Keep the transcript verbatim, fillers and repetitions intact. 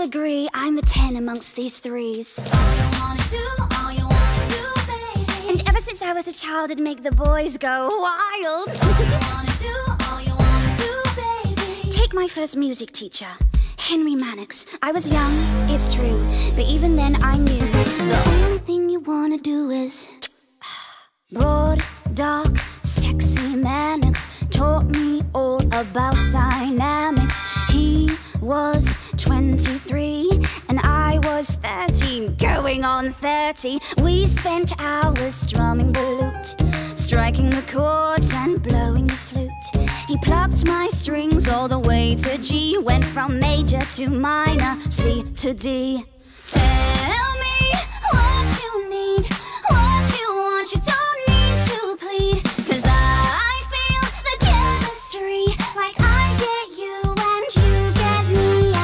agree I'm the ten amongst these threes. All you wanna do, all you wanna do, baby. And ever since I was a child, it'd make the boys go wild. All you wanna do, all you wanna do, baby. Take my first music teacher, Henry Mannix. I was young, it's true, but even then I knew the only thing you wanna do is broad, dark, sexy Mannix taught me all about dynamics. He was twenty-three and I was thirteen, going on thirty. We spent hours strumming the lute, striking the chords and blowing the flute. He plucked my strings all the way to G, went from major to minor, C to D. Tell